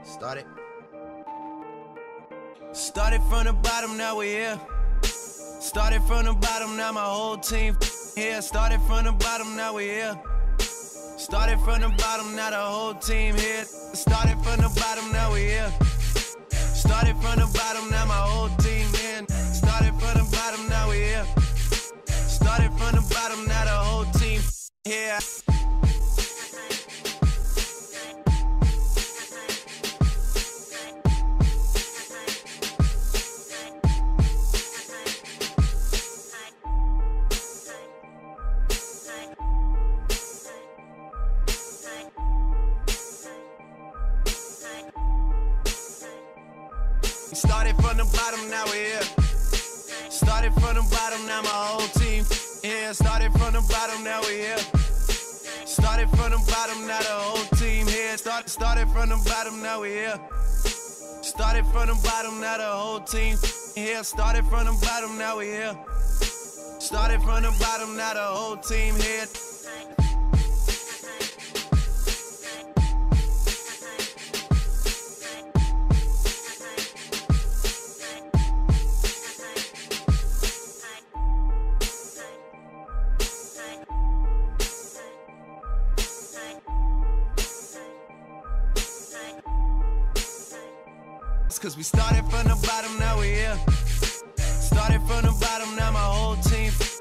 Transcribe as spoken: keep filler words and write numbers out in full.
Started. Started from the bottom, now we here. Started from the bottom, now my whole team here. Started from the bottom, now we here. Started from the bottom, now the whole team here. Started from the bottom, now we here. Started from the bottom, now my whole team in. Started from the bottom, now we here. Started from the bottom, now the whole team here. Started from the bottom, now we're here. Started from the bottom, now my whole team here. Started from the bottom, now we're here. Started from the bottom, now the whole team here. Start, started from the bottom, now we're here. Started from the bottom, now the whole team here. Started from the bottom, now we're here. Started from the bottom, now the whole team here. Cause we started from the bottom, now we here. Started from the bottom, now my whole team